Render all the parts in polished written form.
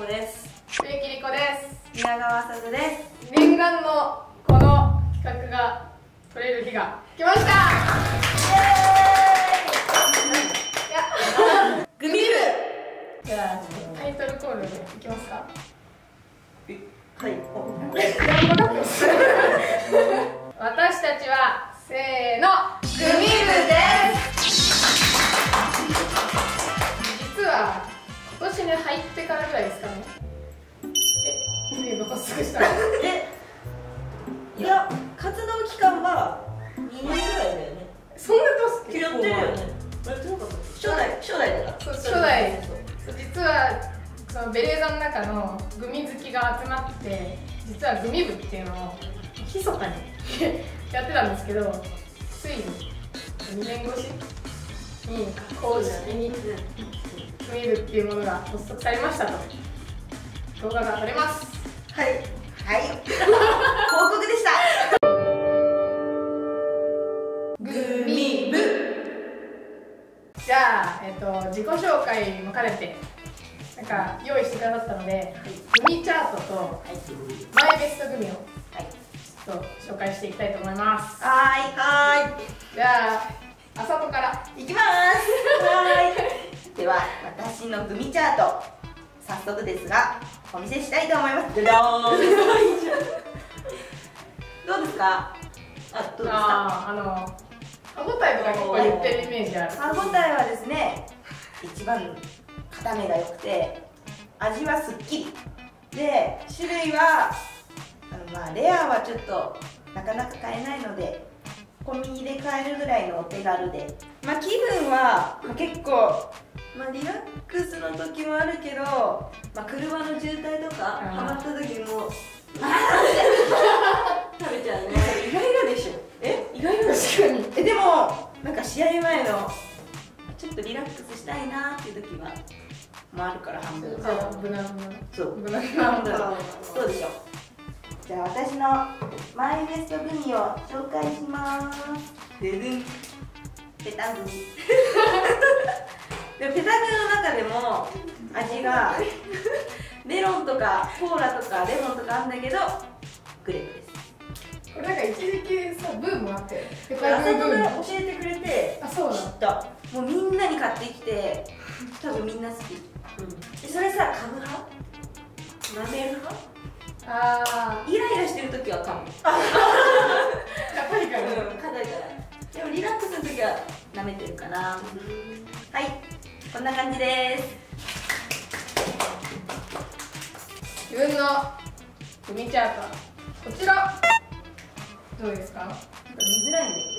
です。 植木理子です。 宮川さずです。 念願のこの企画が取れる日が来ました。イエーイ。 グミ部。 じゃあタイトルコールでいきますか。 はい。 私たちはせーのグミ部です。実は今年に入ってからぐらいですかね。グミ部発足したの。 いや、活動期間は2年ぐらいだよね。 そんな年やってるよね。初代だから。 初代。実はそのベレーザの中のグミ好きが集まって、実はグミ部っていうのを密かにやってたんですけど、ついに2年越しに公式にグミ部っていうものが発足されましたと動画が撮れます。 はい。はい。報告でした。グミ部。 じゃあ、自己紹介も兼ねてなんか用意してくださったので、グミチャートとマイベストグミをちょっと紹介していきたいと思います。 はじゃあ、あさとからい。いきます。はい。では、私のグミチャート、早速ですが、お見せしたいと思います。どうですか。どうですか。 歯ごたえとか結構言ってるイメージある。 歯ごたえはですね、一番固めが良くて、味はすっきりで、種類はレアはちょっとなかなか買えないので、コンビニで買えるぐらいのお手軽で、気分は、結構、リラックスの時もあるけど、車の渋滞とかハマった時も食べちゃうね。意外なでしょ。意外な。確かに。でもなんか試合前のちょっとリラックスしたいなっていう時はもあるから、半分。 じゃあ無難な。 そう無難な。 どうでしょう。じゃあ私のマイベストグミを紹介します。でるん。ペタグミ。でペタグミの中でも味がメロンとかコーラとかレモンとかあるんだけど、グレープです。 これなんか一時期さブームあってペあさとが教えてくれてそう知った。もうみんなに買ってきて、多分みんな好き。それさ、噛む派？舐める派？イライラしてる時は噛む。 硬いから。 硬いから。でもリラックスの時は舐めてるかな。はい、こんな感じです。 自分のグミチャートはこちら。どうですか？ 見づらいね。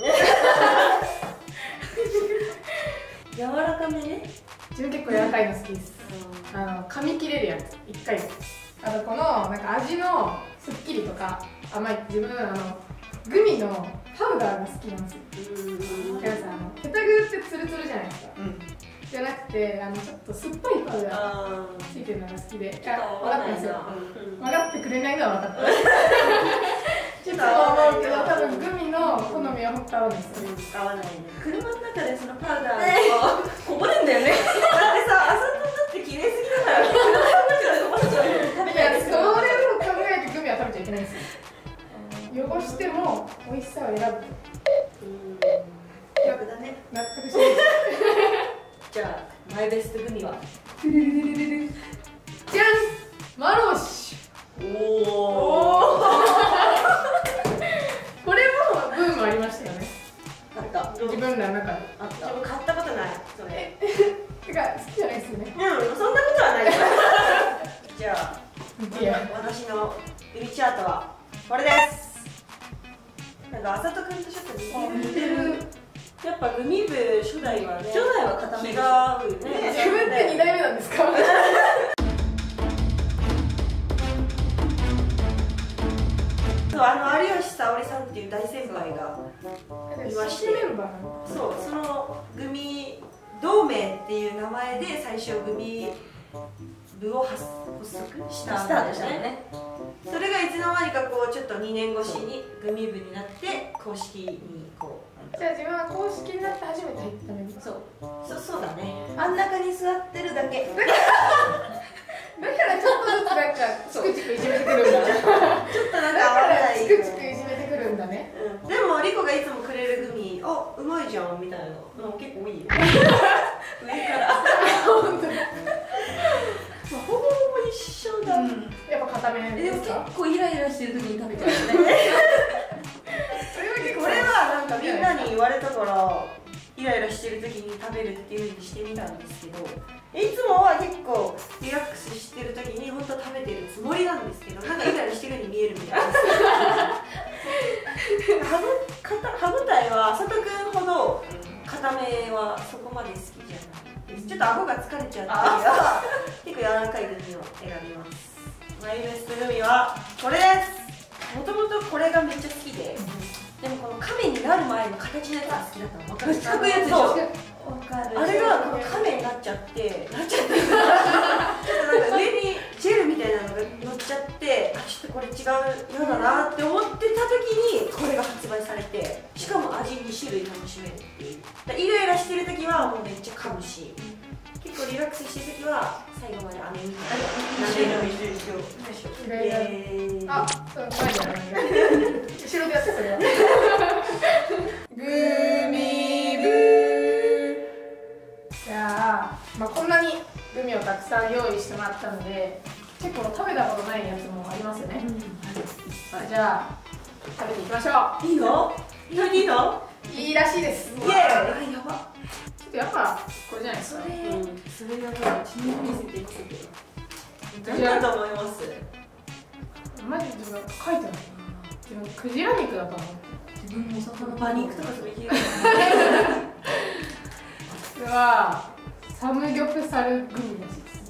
柔らかめね。 自分結構柔らかいの好きです。噛み切れるやつ1回で。あとこのなんか味のすっきりとか甘い。自分グミのパウダーが好きなんですよ。だからさ、ペタグルってツルツルじゃないですか。じゃなくてちょっと酸っぱいパウダーついてるのが好きで。分かってますよ。分かってくれないのは分かった。ちょっと思うけど、多分グミの好みは本当合わないですよ。 合わないね。車の中でそのパウダーがこぼれんだよね。だってさ、あさとだって綺麗すぎだから車の中でこぼれちゃうよ。 いや、それを考えてグミは食べちゃいけないんですよ。汚しても美味しさを選ぶ。 逆だね。 納得しない。 じゃあマイベストグミはじゃん、マロッシュ。これもブームありましたよね。 あった。 自分らの中で。 あった。でも買ったことない。それ。 てか好きじゃないですよね。 そんなことはない。じゃあ私のグミチャートはこれです。なんかあさとくんとちょっと似てる。やっぱグミ部初代はね。初代は固め。違うよね。 自分って2代目なんですか？ 有吉沙織さんっていう大先輩がいまして、そう、そのグミ同盟っていう名前で最初グミ部を発足したんだよね。それがいつの間にかこうちょっと2年越しにグミ部になって公式にこう。 じゃあ自分は公式になって初めて入ったのに。 そうだね。真ん中に座ってるだけ。 だからちょっとやっぱ固めでもですか？ 結構イライラしてる時に食べちゃうよね。 これはなんかみんなに言われたからイライラしてる時に食べるっていう風にしてみたんですけど、いつもは結構リラックスしてる時に本当は食べてるつもりなんですけど、なんかイライラしてるように見えるみたいです。歯ごたえは佐藤君ほど固めはそこまで好きじゃないです。ちょっと顎が疲れちゃった時は結構柔らかいグミを選びます。マイベストグミはこれです。もともとこれがめっちゃ好きで、でもこの亀になる前の形のやつが好きだったの。分かる？四角いやつでしょ。 わかる。 あれがこの亀になっちゃってちょっとなんか上にジェルみたいなのが乗っちゃって、あ、ちょっとこれ違う嫌だなって思ってた時にこれが発売されて、しかも味2種類楽しめるっていう。だからイライラしてる時はもうめっちゃ噛むし、結構リラックスしてる時は最後まで飴みたいな舐める一緒イライラあ、前じゃない後ろでやってそれはグミブー。じゃあ、こんなにグミをたくさん用意してもらったので、結構食べたことないやつもありますよね。じゃあ食べていきましょう。 いいの？いいの？ いいらしいです。 イエーイ。やば。 ちょっとやっぱこれじゃないですか。 それがもうちに見せていくけど。 何だと思います？ マジで自分書いてない。自分クジラ肉だと思って。 自分もお魚馬肉とかそれ聞いた。 これはサムギョプサルグミらしいです。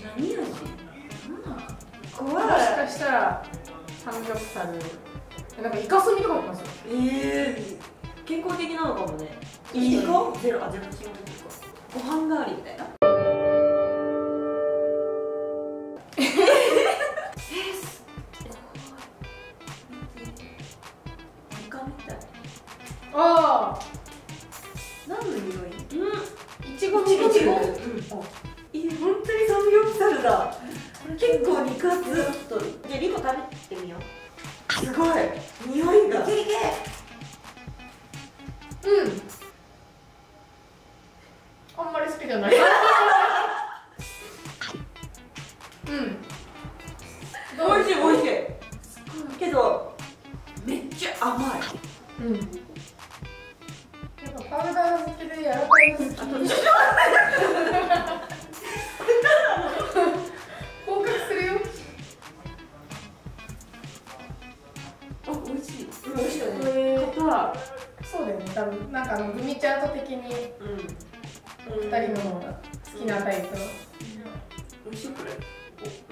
何味？ 怖い。 もしかしたらサムギョプサルなんかイカスミとか入ってますよ。 健康的なのかもね。 いいか？ ゼロ、ゼロ、 ご飯代わりみたいな。 イカみたい。 ああ、 何の匂い？ いちごのいちご。 いちご。 本当にサムギョプサルだ。結構肉厚。じゃあリコ食べてみよう。すごい。匂いが。いけいけ。 あんまり好きじゃない。 美味しい美味しい。けどめっちゃ甘い。 やっぱパウダーが好きで柔らかいの好き。合格するよ。 あ、美味しい。 美味しいよね。そうだよね。多分なんかグミチャート的に2人の好きなタイプの。 美味しいこれ。美味しい。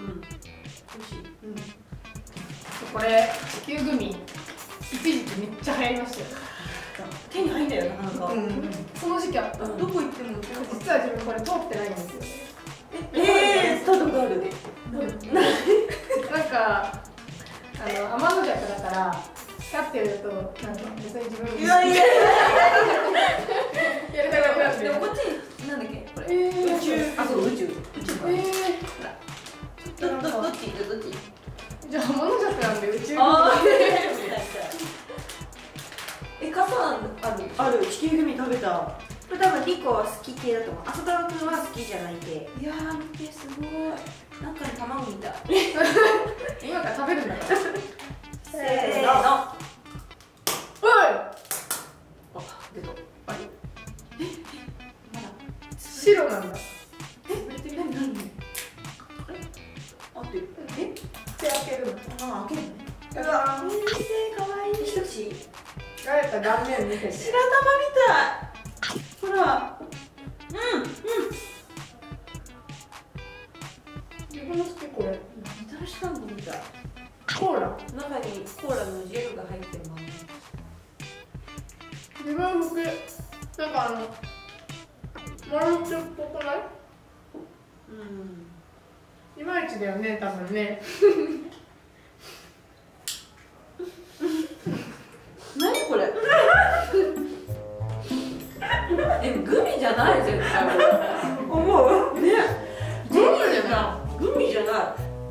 これ地球グミ一時期めっちゃ流行りましたよ。 手に入んだよなかなか。 その時期あった。 どこ行っても実は自分これ通ってないんですよね。 食べたことある。 なんか天の弱だから光ってるとなんか別に自分にやりたくなって。 でもこっちなんだっけこれ？ 宇宙。あ、そう宇宙。 どっち？ じゃあ天の弱なんで宇宙グミ。 傘ある。地球グミ食べた。これ多分リコは好き系だと思う。浅田君は好きじゃない系。 いやー見てすごい。なんかに卵みたい。 今から食べるんだから。 せーの。 あ、 出た。 まだ。 白なんだ。 何？ あってる。 手開けるの。 あ、開けるね。 うわ、 かわいい。一口。 ガレた断面見てて。 白玉みたい。ほら。 自分の好きこれ。 みたらし団子みたい。 コーラ。 中にコーラのジェルが入ってるまま。 自分の好き。なんかマルチっぽくない？いまいちだよね、多分ね。 何これ？ グミじゃない絶対。 思う？ね。 グミじゃない。 グミじゃない。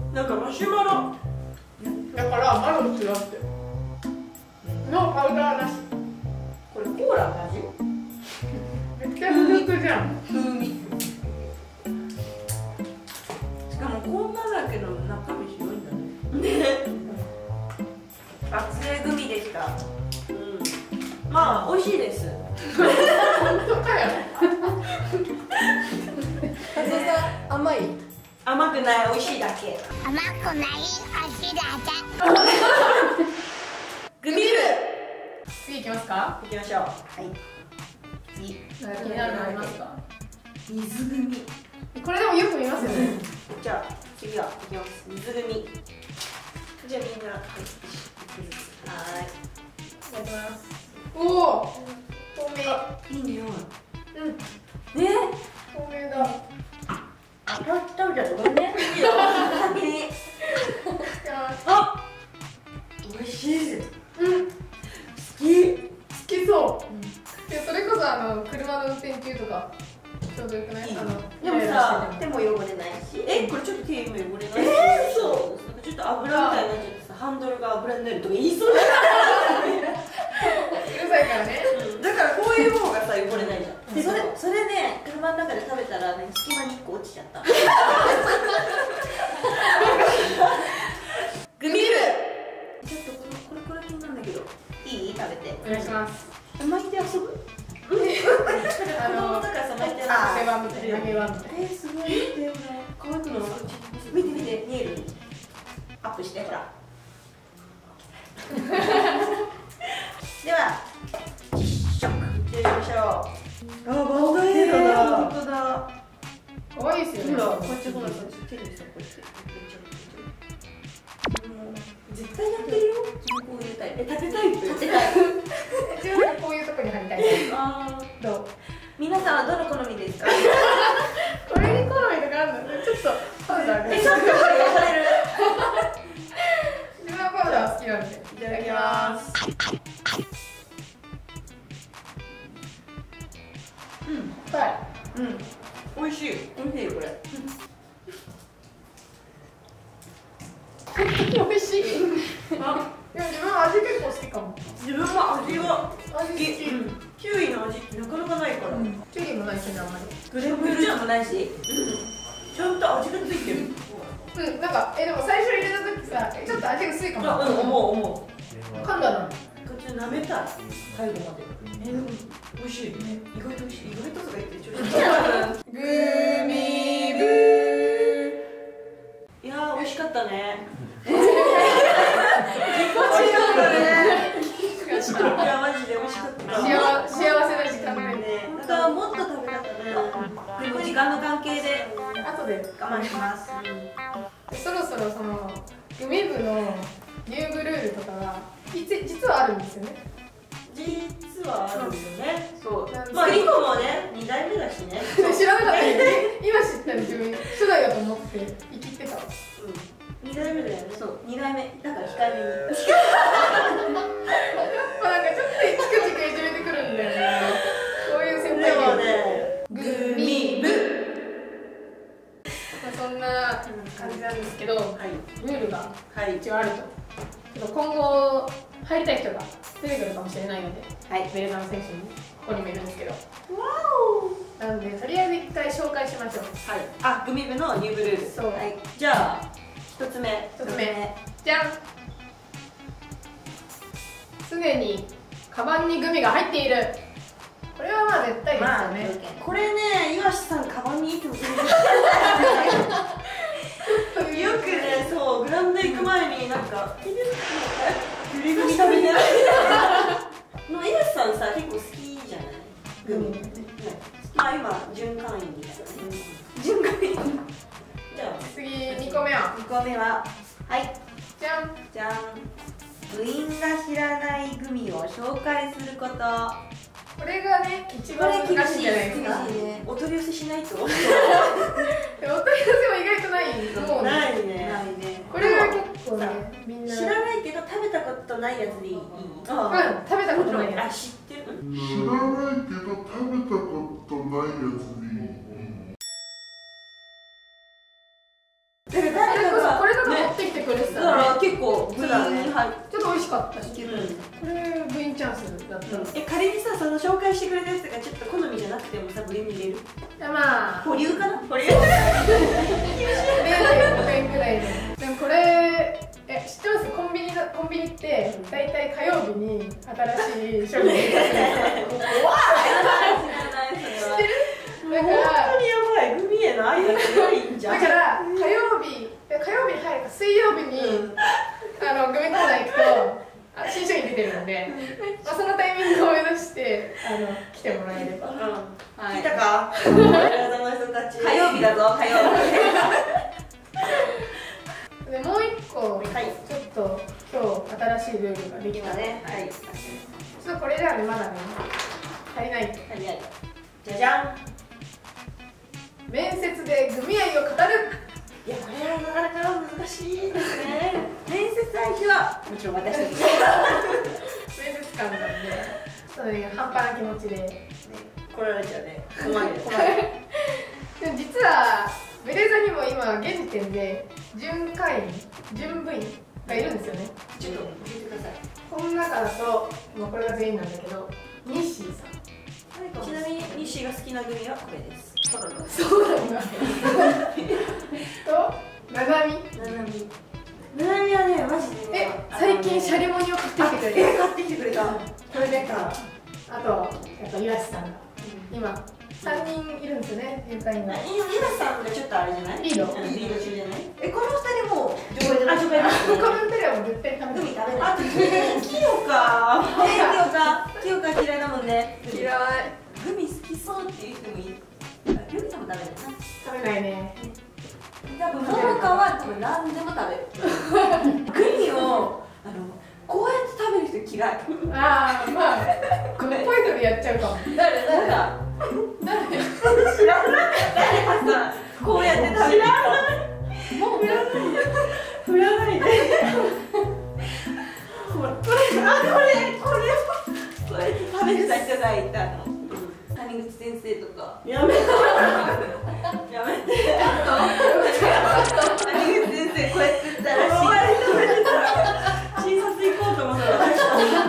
なんかマシュマロ。 だからマルチだって。のパウダーなし。 これコーラの味？ めっちゃ普通じゃん。 風味。 しかもこんなだけど中身白いんだ。 当かよ。松尾さん甘い？ 甘くない、美味しいだけ。 甘くない味だけ。 グミ部。 次いきますか？ 行きましょう。はい。次。 気になるのありますか？ 水グミ。 これでもよく見ますよね。 じゃあ次はいきます。水グミ。じゃあみんな、はい。 いただきます。おお、透明。 いい匂い。 うん、 ね。 透明だ。 食べちゃったごめんね。いいよ。先に。あ。美味しい。 うん。 好き。 好きそう。いや、それこそ車の運転中とかちょうどよくない？ でもさ、手も汚れないし。これちょっと手も汚れないし。そう。ちょっと油みたいになっちゃってさ、ハンドルが油になるとか言いそうだ。 うるさいからね。 だからこういう方がさ、汚れないじゃん。で、それね、車の中で食べたらね、隙間に1個落ちちゃった。グミル。ちょっとこれ気になるんだけど。いい？食べて。 お願いします。 巻いて遊ぶ？子供だからさ、巻いて遊ぶ。 投げ輪みたいな。投げ輪みたいな。 すごい。可愛くない？見て見て、見える？アップして、ほら。では、実食いってみましょう。バンダイ映画だ。本当だ。 可愛いですよね。 ほら、こうやってほら、手でさ、こうやって。絶対やってるよ。自分こう入れたい。食べたいって。食べたい。 自分こういうとこに貼りたい。 ああ。 どう？ 皆さんはどの好みですか？ これに好みとかあるの？ちょっとパウダーが。 ちょっと分かれる。 自分はパウダー好きなんで。いただきます。はい。 美味しい。美味しいよこれ。 美味しい。でも自分は味結構好きかも。 自分も味が好き。キウイの味ってなかなかないから。 キウイもないしね、あんまり。 グレープフルーツもないし。ちゃんと味がついてる。 なんかでも最初入れた時さ、ちょっと味薄いかも。 思う。 噛んだの。 こっち舐めたい。最後まで。美味しい。意外と美味しい。意外ととか言ってちょっと。 グミブいやー美味しかったね。 美味しかったね。 いやマジで美味しかった。 幸せな時間だね。 本当はもっと食べたかったね。でも時間の関係で後で我慢します。 そろそろそのグミ部の入部ルールとかが実はあるんですよね。 実はあるよね。そう。 なんまあリコもね、2代目だしね。 知らなかったよね。今知ったら自分初代だと思って生きてたわ。 2代目だよね。そう。2代目だから控えめに。 なんかちょっとチクチクいじめてくるんだよね。そういう先輩でもね、グミ部。 そんな感じなんですけど、ルールが一応あると。ちょっと今後入りたい人が出てくるかもしれないので、ベルザの選手にここにもいるんですけど。なのでとりあえず一回紹介しましょう。 あ、グミ部の入部ルール。 そう。 じゃあ1つ目。 じゃん。常にカバンにグミが入っている。これはまあ絶対ですよね。 これね、岩瀬さんカバンにいつもグミよくね、そうグラウンド行く前になんかグミグミ食べてないの。岩瀬さんさ結構好きじゃない？グミ。まあ今準会員みたいなね。準会員。じゃあ次2個目は。 2個目はじゃん。 じゃん。部員が知らないグミを紹介すること。 これがね、一番難しいんじゃないですか。 お取り寄せしないと。お取り寄せも意外とないと思う。 ないね。 これは結構ね、みんな知らないけど食べたことないやつでいい。 食べたことないやつ。 知ってる。 知らないけど食べたことないやつでいい。 これとか持ってきてくれてたら結構部員に入ってちょっと美味しかったし、これ部員チャンスだった。 仮にさ、その紹介してくれたやつがちょっと好みじゃなくてもさ、部員に入れる？ まあ保留かな？保留。 0.5円くらいで。でもこれ知ってます？コンビニって大体火曜日に新しい商品を出すんですよ。 じゃあだから火曜日に入るか水曜日に、グミコーナー行くと新商品出てるので、まあ、そのタイミングを目指して来てもらえれば、 聞いたか体の人たち火曜日だぞ火曜日でもう一個、ちょっと今日新しいルールができたね。はい。 ちょっとこれじゃねまだね足りない。 じゃじゃん。 面接でグミ愛を語る。 いやこれはなかなか難しいですね。面接相手はもちろん私たち。 面接官なんで、ちょっとね半端な気持ちで来られちゃうね。困る。 でも実はベレーザにも今現時点で準部員がいるんですよね。 ちょっと聞いてください。 この中だと、まあ、これが全員なんだけど、ニッシーさん。 ちなみに西が好きなグミはこれです。 そうなんだ。と、ナナミはね、マジで最近シャリモニを買ってきてくれた。 買ってきてくれた。 これでか、あとやっぱ岩瀬さんが今3人いるんですよね、入会員が。 岩瀬さんがちょっとあれじゃない？ リード中じゃない？この2人も上映じゃない？上映です。 他の2人はもう絶対食べない。 あと清香嫌いだもんね。 嫌い。 グミ好きそうっていう人もいる。りょうきさんも食べないな。 食べないね。 多分桃香は多分何でも食べる。グミをこうやって食べる人嫌い。 ああ、まあこのポイントでやっちゃうかも。 誰知らない誰がさこうやって食べる人もう振らないでこれこうやって食べてた人がいたの。谷口先生とかやめて谷口先生こうやってたら診察行こうと思ったら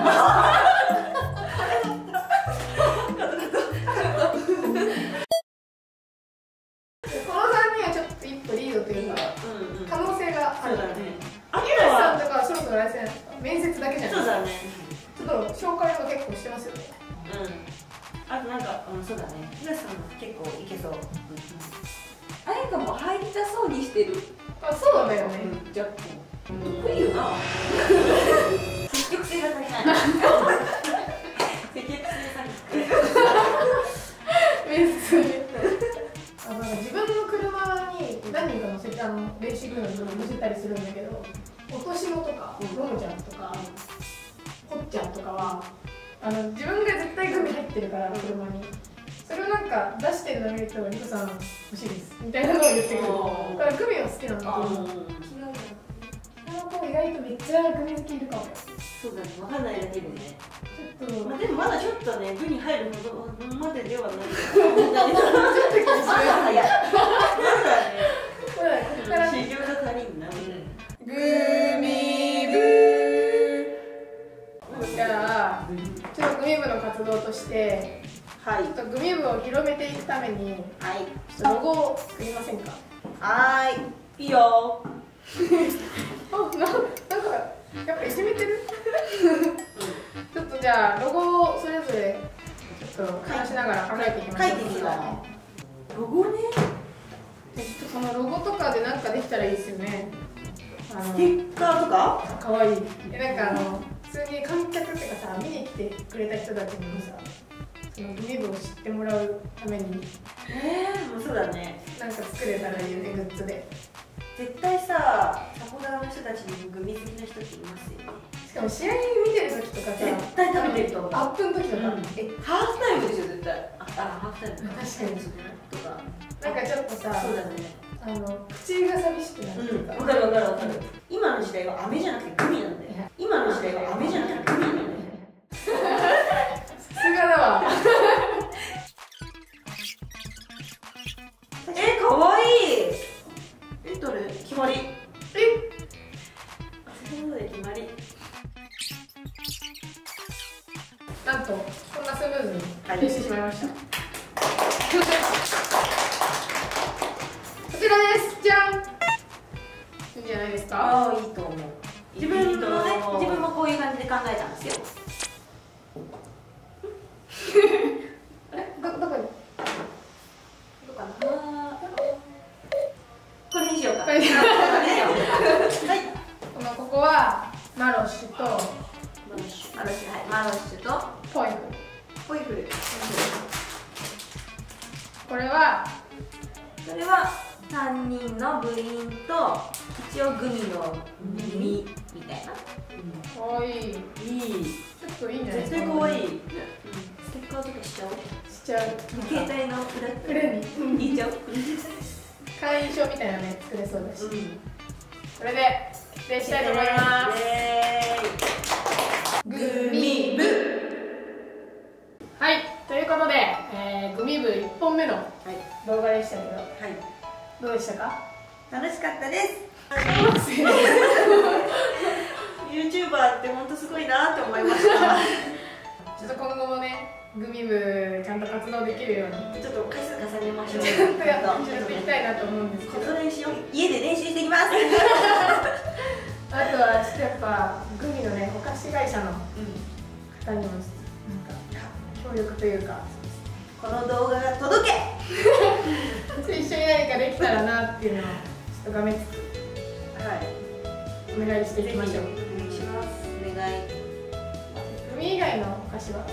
この3人はちょっと一歩リードというか、可能性がある。 岩瀬さんとかそろそろあれじゃないですか、面接だけじゃないですか。 そうだね。 ちょっと紹介とか結構してますよね。 あとなんか、そうだね。岩瀬さんも結構いけそう。あやかも入りたそうにしてる。 あ、そうだよね。 じゃあ、得意よな。積極性が足りない。積極性が足りない。 面接で。なんか自分の車に何人か乗せて練習グミを乗せたりするんだけど、おとしもとか、のもちゃんとか、ほっちゃんとかは自分が絶対グミ入ってるから車に。それをなんか出してるのを見ると、リコさん欲しいですみたいなのを言ってくる。だからグミは好きなんだけど、この子意外とめっちゃグミ好きいるかもよ。 そうだね、わかんないだけでね。 ちょっと、 でもまだちょっとね、グに入るほどまでではない。ちょっと気にしない。 早い。 ここから市場が足りんな。 グミ部。じゃあ、ちょっとグミ部の活動として、ちょっとグミ部を広めていくために、ちょっとロゴを作りませんか？ いいよ。 なんかやっぱいじめてる？ちょっとじゃあロゴをそれぞれちょっと話しながら考えていきましょう。 書いてみよう。ロゴね。 ちょっとそのロゴとかでなんかできたらいいですよね。 ステッカーとか？ かわいい。なんか普通に観客っていうかさ、見に来てくれた人たちにもさ、そのグミ部を知ってもらうためにもうそうだね。 なんか作れたらいいよね、グッズで。 絶対さ、サポダーの人たちにグミ好きな人っていますよね。 しかも試合見てる時とかさ、 絶対食べてると思う。 アップの時とか、 ハーフタイムでしょ絶対。ハーフタイム。 確かにとか。 なんかちょっとさ、 そうだね。 口が寂しくなるっていうか。 わかる。今の時代は飴じゃなくてグミなんだよ。今の時代は飴じゃなくてグミなんだよ。 さすがだわ。 かわいい。どれ？決まり。そうで決まり。 なんとこんなスムーズに編集してしまいました。こちらです。じゃん。いいんじゃないですか？ いいと思う。自分もこういう感じで考えたんですよ。 どこに？どこかな？ こはマロッシュとマロッシュ、はい、マロッシュとポイフル。 ポイフル。 これはそれは担任の部員と一応グミの耳みたいな。 かわいい。 いい。 ちょっといいんじゃないですか。 絶対可愛い。ステッカーとかしちゃおう。 しちゃう。 携帯の裏に入れちゃう。 会員証みたいなね作れそうだし。 うんこれで決定したいと思います。 グミ部。 はい、ということで、グミ部1本目の動画でしたけど、 はい。 どうでしたか？ 楽しかったです。 小学生 YouTuber って本当すごいなって思いました。 ちょっと今後もね、グミ部ちゃんと活動できるようにちょっと回数重ねましょう。 ちゃんとやっていきたいなと思うんですけど、 練習を家で練習してきます。 あとはちょっとやっぱグミのね、お菓子会社の方にもなんか協力というか、 この動画が届け。 一緒に何かできたらなっていうのをちょっと画面つくはい。 お願いしていきましょう。 お願いします。お願い。 グミ以外のお菓子は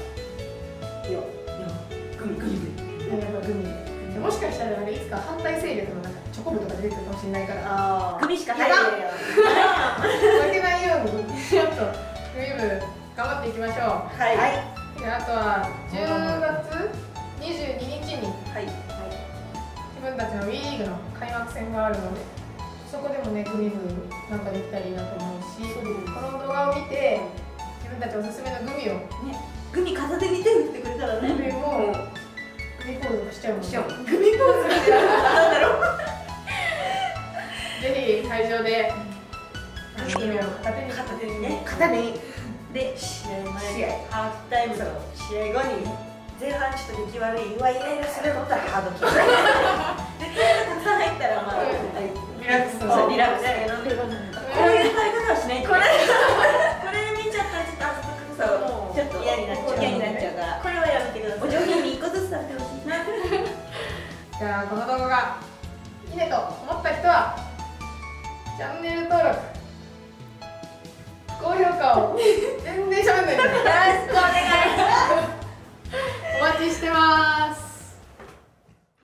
グミグミ。 やっぱグミで、もしかしたらなんかいつか反対勢力のなんかチョコ部とか出てくるかもしれないから、 ああ。グミしか入やだってないよ。 負けないようにちょっとグミ部頑張っていきましょう。 はい。はい。 で、あとは10月22日にはい。 自分たちの WE リーグの開幕戦があるので、そこでもね、グミ部なんかできたらいいなと思うし、この動画を見て自分たちおすすめのグミをグミ片手に手振ってくれたらね。 グミもグミポーズをしちゃうので、ぜグミポーズってなんだろう。 ひ会場でグミを片手に片手にね。 片手にで試合前、ハーフタイムの試合後に前半ちょっと出来悪い、イライラするのったらハードキープ。で、点がたくさん入ったらまあリラックスそうリラックスして飲んでこういう食べ方はしない。これ見ちゃったらちょっとあそこちょっと嫌になっちゃうから、これはやめてください。お上品に1個ずつ食べてほしいな。 じゃあこの動画がいいねと思った人はチャンネル登録、高評価を全然喋んないんだよ。